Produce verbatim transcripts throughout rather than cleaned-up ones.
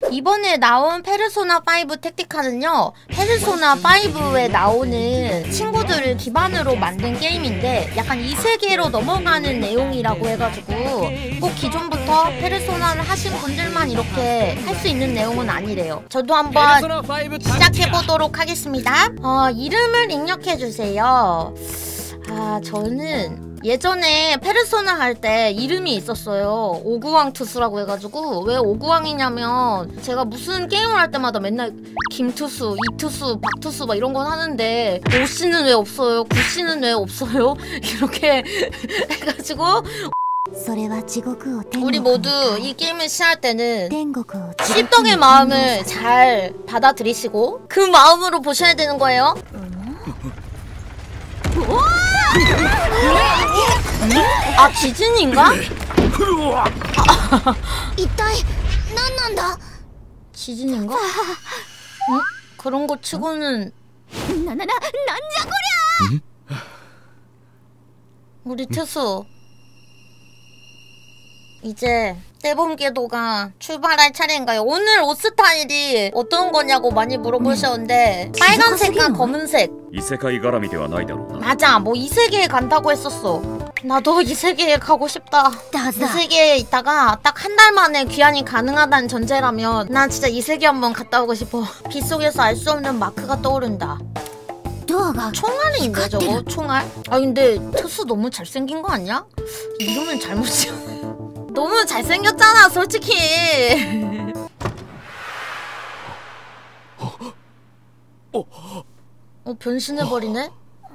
이번에 나온 페르소나 파이브 택티카는요, 페르소나 파이브에 나오는 친구들을 기반으로 만든 게임인데 약간 이 세계로 넘어가는 내용이라고 해가지고 꼭 기존부터 페르소나를 하신 분들만 이렇게 할 수 있는 내용은 아니래요. 저도 한번 시작해보도록 하겠습니다. 어, 이름을 입력해주세요. 아, 저는 예전에 페르소나 할 때 이름이 있었어요. 오구왕 투수라고 해가지고. 왜 오구왕이냐면 제가 무슨 게임을 할 때마다 맨날 김투수, 이투수, 박투수 막 이런 건 하는데 오씨는 왜 없어요? 구씨는 왜 없어요? 이렇게 해가지고 우리 모두 이 게임을 시작할 때는 십덕의 마음을 잘 받아들이시고 그 마음으로 보셔야 되는 거예요. 아, 지진인가? 지진인가? 응? 그런 거 치고는 우리 투수 이제 떼봄궤도가 출발할 차례인가요? 오늘 옷 스타일이 어떤 거냐고 많이 물어보셨는데 빨간색과 검은색. 이세카이 가라미ではないだろうな. 맞아, 뭐 이 세계에 간다고 했었어. 나도 이 세계에 가고 싶다. 이 세계에 있다가 딱 한 달 만에 귀환이 가능하다는 전제라면 난 진짜 이 세계 한번 갔다 오고 싶어. 빗속에서 알 수 없는 마크가 떠오른다. 총알인데 저거? 총알? 아 근데 투수 너무 잘생긴 거 아니야? 이름은 잘못 지었네. 너무 잘생겼잖아 솔직히. 어, 변신해버리네?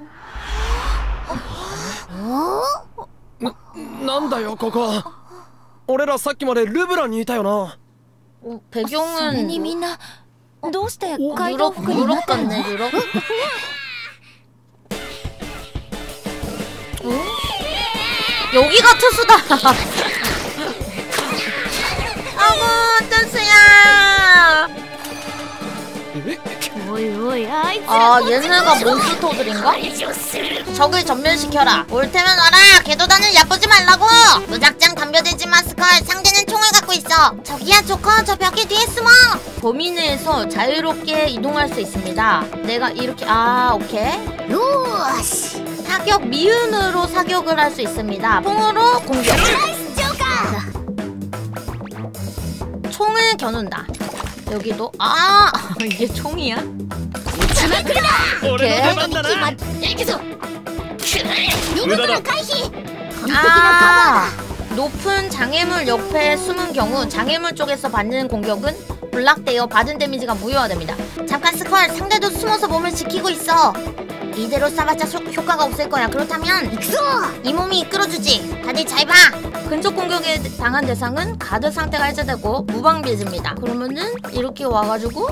나, なんだよここ。俺らさっきまでルブラにいたよな。 어, 배경은 어, 유럽, 유럽 같네 유럽? 어? 여기가 투수다. 아구 투수야. 아, 얘네가 몬스터들인가? 적을 전멸시켜라. 올 테면 와라. 궤도단을 얕보지 말라고. 무작정 덤벼들지 마 스컬. 상대는 총을 갖고 있어. 저기야 조커, 저 벽에 뒤에 숨어. 범위 내에서 자유롭게 이동할 수 있습니다. 내가 이렇게, 아 오케이. 사격 미음으로 사격을 할 수 있습니다. 총으로 공격. 총을 겨눈다. 여기도 아 이게 총이야? 오케이. 아 높은 장애물 옆에 숨은 경우 장애물 쪽에서 받는 공격은 블락되어 받은 데미지가 무효화됩니다. 잠깐 스컬, 상대도 숨어서 몸을 지키고 있어. 이대로 싸봤자 효과가 없을 거야. 그렇다면 이 몸이 이끌어주지. 다들 잘 봐. 근접 공격에 당한 대상은 가드 상태가 해제되고 무방비해집니다. 그러면은 이렇게 와가지고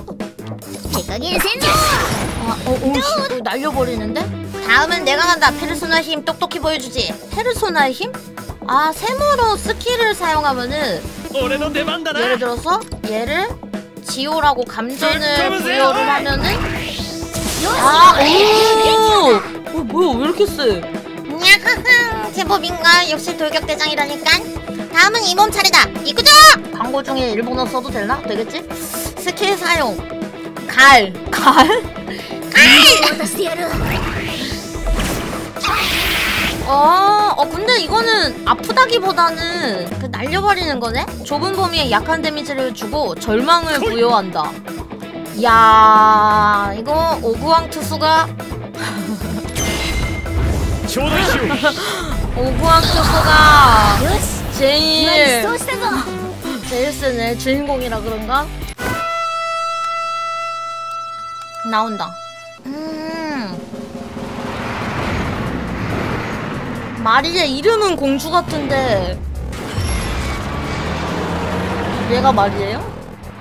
아, 어, 오, 씨, 어, 날려버리는데? 다음은 내가 간다. 페르소나 힘 똑똑히 보여주지. 페르소나의 힘? 아, 세모로 스킬을 사용하면은 예를 들어서 얘를 지오라고 감전을 부여를 하면은 아, 오! 어, 뭐야, 왜 이렇게 세? 야하하, 제법인가? 역시 돌격대장이라니까. 다음은 이 몸 차례다. 이끄죠! 광고 중에 일본어 써도 되나? 되겠지? 스킬 사용. 갈. 갈? 갈! 어, 어, 근데 이거는 아프다기보다는 그 날려버리는 거네? 좁은 범위에 약한 데미지를 주고 절망을 부여한다. 야, 이거 오구왕 투수가 오구왕 투수가 제일 제일 세네. 주인공이라 그런가? 나온다. 음, 마리의 이름은 공주 같은데 얘가 마리예요?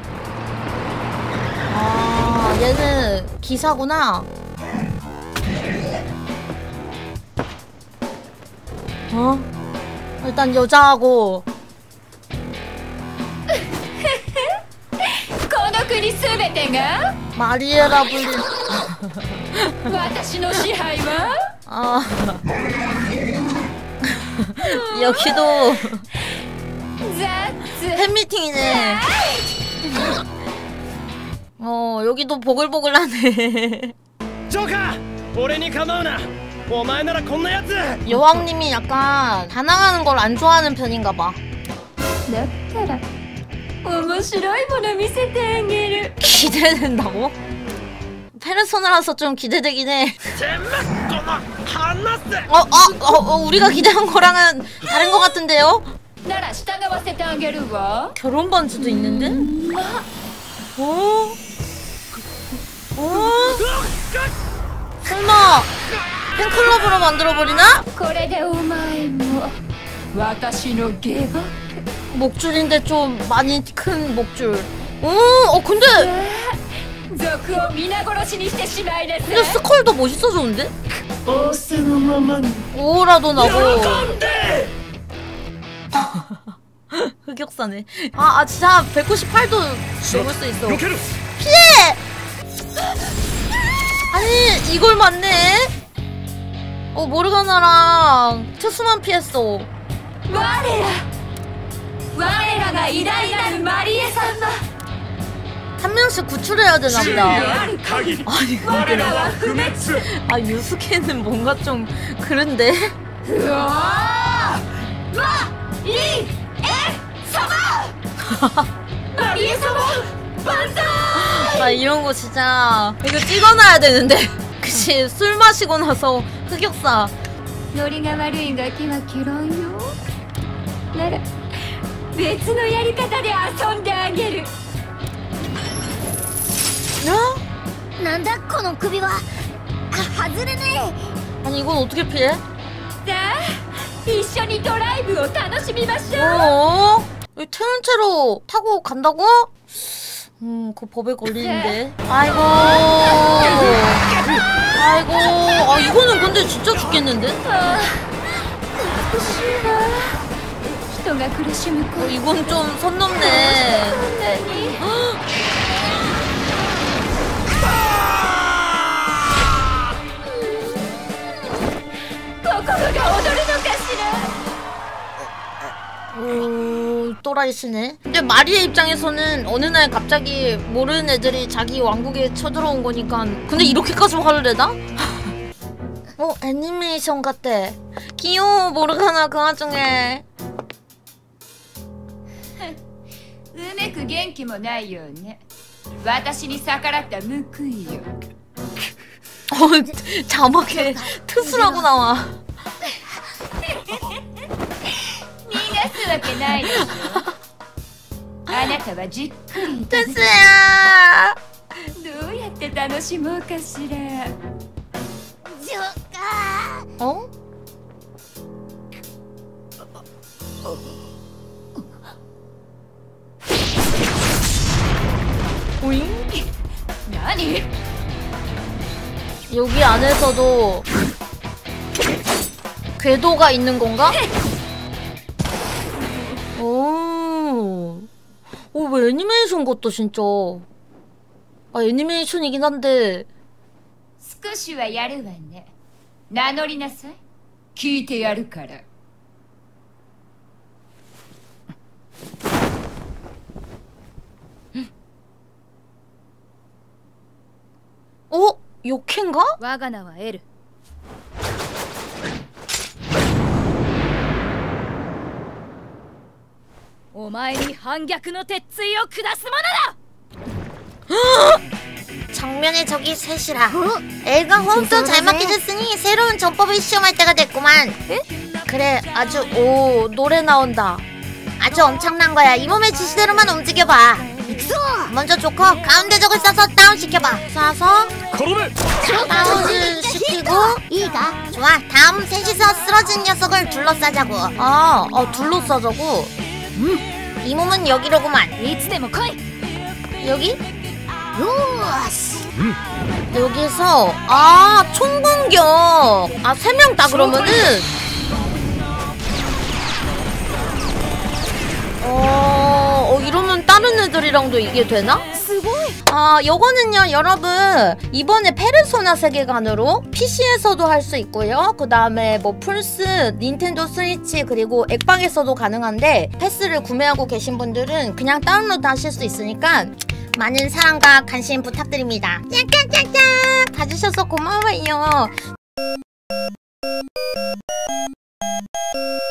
아, 얘는 기사구나. 어? 일단 여자하고 마리에라 불린 아 여기도 팬미팅이네. 어 여기도 보글보글하네. ジョーカー俺に構うなお前ならこんなやつ 여왕님이 약간 반항하는 걸 안 좋아하는 편인가 봐. だったら面白いもの見せてあげる 기대된다고? 페르소나라서 좀 기대되긴 해. てめえこの話せ 어, 어, 어, 어, 우리가 기대한 거랑은 다른 것 같은데요? なら従わせてあげるわ 결혼 반지도 있는데? 어? 어? 설마 팬클럽으로 만들어버리나? これでお前も私の下馬 목줄인데 좀 많이 큰 목줄. 오, 어 근데 族を皆殺しにしてしまいなさい 근데 스컬도 멋있어졌는데? 仰せのままに 오라도 나고 喜んで 흑역사네. 아, 아 진짜 백구십팔도 넘을 수 있어. 避ける 피해! 아니 이걸 맞네? 어 모르가나랑 트수만 피했어. 我ら我らが偉大なるマリエさんは 한 명씩 구출해야 되나 보다. 限り 아니 我 근데 らは不滅 아 유스케는 뭔가 좀 그런데? うわーマリエ様マリエ様万歳 아 이런 거 진짜 이거 찍어놔야 되는데. 그치 술 마시고 나서 흑역사. ノリが悪いガキは嫌いよなら別のやり方で遊んであげる 야? なんだこの首はあ外れね 아니 이건 어떻게 피해? さあ一緒にドライブを楽しみましょう 어? 이 태운 채로 타고 간다고? 음, 그 법에 걸리는데. 아이고. 아이고. 아, 이거는 근데 진짜 죽겠는데? ああ美しいわ人が苦しむ 어, 声 이건 좀 선 넘네. 何 心が踊るのかしら 오, 또라이시네. 근데 마리의 입장에서는 어느 날 갑자기 모르는 애들이 자기 왕국에 쳐들어온 거니까. 근데 이렇게까지 화를 내나? 어, 애니메이션 같대. 귀여워, 모르가나 그 와중에. うめく元気もないよね私に逆らった報いよ 어, 자막에 트수라고 나와. 逃がすわけないでしょあなたはじっくり 트수야! どうやって楽しもうかしらジョーカー 어? 오잉? 何 여기 안에서도 궤도가 있는 건가? 오, 오, 왜 애니메이션 같다 진짜. 아 애니메이션이긴 한데. 少しはやるわね名乗りなさい聞いてやるから 어? 욕캔가? 我が名はエルお前に反逆の鉄槌を下すものだ 정면에 저기 셋이라. 애가 호흡도 잘 맞게 됐으니 새로운 전법을 시험할 때가 됐구만. 그래 아주 오 노래 나온다. 아주 엄청난 거야. 이 몸의 지시대로만 움직여봐. 먼저 조커 가운데 적을 쏴서 다운시켜봐. 쏴서 転べ 다운을 시키고 いいか 좋아 다음 셋이서 쓰러진 녀석을 둘러싸자고. 아, 어 둘러싸자고? 음, 이 몸은 여기로구만. いつでも来い 여기? よーし 여기서 아 총공격 아 세 명 다 그러면은 어, 어 이러면 다른 애들이랑도 이게 되나? すごい 아, 요거는요, 여러분, 이번에 페르소나 세계관으로 피시에서도 할 수 있고요. 그 다음에 뭐 플스, 닌텐도 스위치, 그리고 액방에서도 가능한데, 패스를 구매하고 계신 분들은 그냥 다운로드 하실 수 있으니까 많은 사랑과 관심 부탁드립니다. 짝짝짝짝! 봐주셔서 고마워요.